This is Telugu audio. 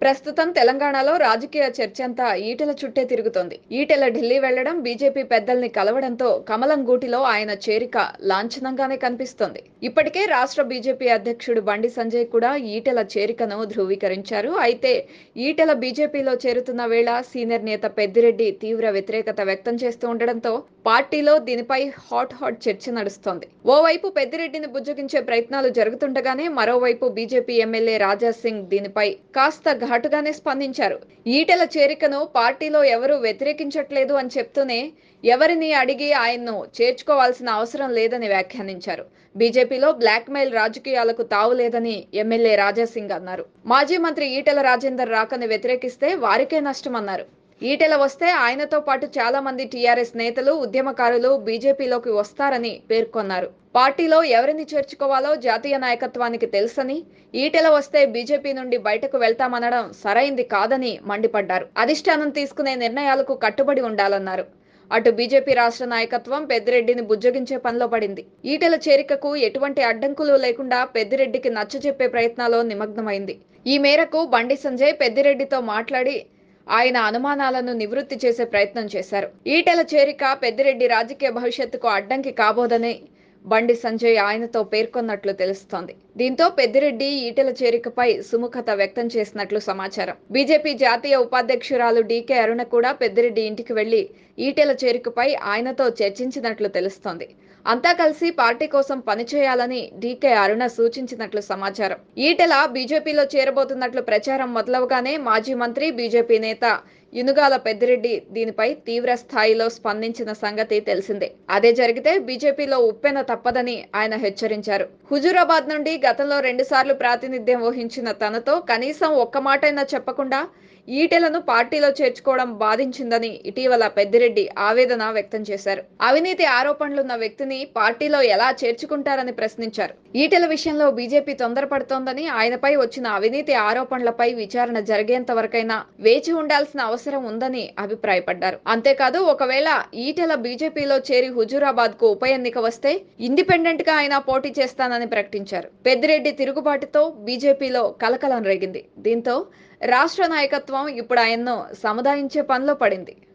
ప్రస్తుతం తెలంగాణలో రాజకీయ చర్చంతా ఈటెల చుట్టే తిరుగుతోంది. ఈటెల ఢిల్లీ వెళ్లడం, బీజేపీ పెద్దల్ని కలవడంతో కమలం గూటిలో ఆయన చేరిక లాంఛనంగానే కనిపిస్తోంది. ఇప్పటికే రాష్ట్ర బీజేపీ అధ్యక్షుడు బండి సంజయ్ కూడా ఈటెల చేరికను ధృవీకరించారు. అయితే ఈటెల బీజేపీలో చేరుతున్న వేళ సీనియర్ నేత పెద్దిరెడ్డి తీవ్ర వ్యతిరేకత వ్యక్తం చేస్తూ ఉండడంతో పార్టీలో దీనిపై హాట్ చర్చ నడుస్తోంది. ఓవైపు పెద్దిరెడ్డిని బుజ్జగించే ప్రయత్నాలు జరుగుతుండగానే మరోవైపు బీజేపీ ఎమ్మెల్యే రాజా సింగ్ దీనిపై కాస్త ఘాటుగానే స్పందించారు. ఈటెల చేరికను పార్టీలో ఎవరూ వ్యతిరేకించట్లేదు అని చెప్తూనే ఎవరిని అడిగి ఆయన్ను చేర్చుకోవాల్సిన అవసరం లేదని వ్యాఖ్యానించారు. బీజేపీలో బ్లాక్మెయిల్ రాజకీయాలకు తావులేదని ఎమ్మెల్యే రాజాసింగ్ అన్నారు. మాజీ మంత్రి ఈటెల రాజేందర్ రాకని వ్యతిరేకిస్తే వారికే నష్టమన్నారు. ఈటెల వస్తే ఆయనతో పాటు చాలా మంది టీఆర్ఎస్ నేతలు, ఉద్యమకారులు బీజేపీలోకి వస్తారని పేర్కొన్నారు. పార్టీలో ఎవరిని చేర్చుకోవాలో జాతీయ నాయకత్వానికి తెలుసని, ఈటెల వస్తే బీజేపీ నుండి బయటకు వెళ్తామనడం సరైంది కాదని మండిపడ్డారు. అధిష్టానం తీసుకునే నిర్ణయాలకు కట్టుబడి ఉండాలన్నారు. అటు బీజేపీ రాష్ట్ర నాయకత్వం పెద్దిరెడ్డిని బుజ్జగించే పనిలో పడింది. ఈటెల చేరికకు ఎటువంటి అడ్డంకులు లేకుండా పెద్దిరెడ్డికి నచ్చజెప్పే ప్రయత్నాల్లో నిమగ్నమైంది. ఈ మేరకు బండి సంజయ్ పెద్దిరెడ్డితో మాట్లాడి ఆయన అనుమానాలను నివృత్తి చేసే ప్రయత్నం చేశారు. ఈటెల చేరిక పెద్దిరెడ్డి రాజకీయ భవిష్యత్తుకు అడ్డంకి కాబోదని బండి సంజయ్ ఆయనతో పేర్కొన్నట్లు తెలుస్తోంది. దీంతో పెద్దిరెడ్డి ఈటెల చేరికపై సుముఖత వ్యక్తం చేసినట్లు సమాచారం. బీజేపీ జాతీయ ఉపాధ్యక్షురాలు డీకే అరుణ కూడా పెద్దిరెడ్డి ఇంటికి వెళ్లి ఈటెల చేరికపై ఆయనతో చర్చించినట్లు తెలుస్తోంది. అంతా కలిసి పార్టీ కోసం పనిచేయాలని డీకే అరుణ సూచించినట్లు సమాచారం. ఈటెల బీజేపీలో చేరబోతున్నట్లు ప్రచారం మొదలవగానే మాజీ మంత్రి, బీజేపీ నేత ఎనుగాల పెద్దిరెడ్డి దీనిపై తీవ్ర స్థాయిలో స్పందించిన సంగతి తెలిసిందే. అదే జరిగితే బీజేపీలో ఉప్పెన తప్పదని ఆయన హెచ్చరించారు. హుజూరాబాద్ నుండి గతంలో 2 సార్లు ప్రాతినిధ్యం వహించిన తనతో కనీసం ఒక్క మాటైనా చెప్పకుండా ఈటెలను పార్టీలో చేర్చుకోవడం బాధించిందని ఇటీవల పెద్దిరెడ్డి ఆవేదన వ్యక్తం చేశారు. అవినీతి ఆరోపణలున్న వ్యక్తిని పార్టీలో ఎలా చేర్చుకుంటారని ప్రశ్నించారు. ఈటెల విషయంలో బీజేపీ తొందరపడుతోందని, ఆయనపై వచ్చిన అవినీతి ఆరోపణలపై విచారణ జరిగేంత వరకైనా వేచి ఉండాల్సిన అవసరం ఉందని అభిప్రాయపడ్డారు. అంతేకాదు, ఒకవేళ ఈటెల బీజేపీలో చేరి హుజూరాబాద్ కు ఉప ఎన్నిక వస్తే ఇండిపెండెంట్ గా ఆయన పోటీ చేస్తానని ప్రకటించారు. పెద్దిరెడ్డి తిరుగుబాటుతో బీజేపీలో కలకలం రేగింది. దీంతో రాష్ట్ర నాయకత్వం ఇప్పుడు ఆయన్ను సముదాయించే పనిలో పడింది.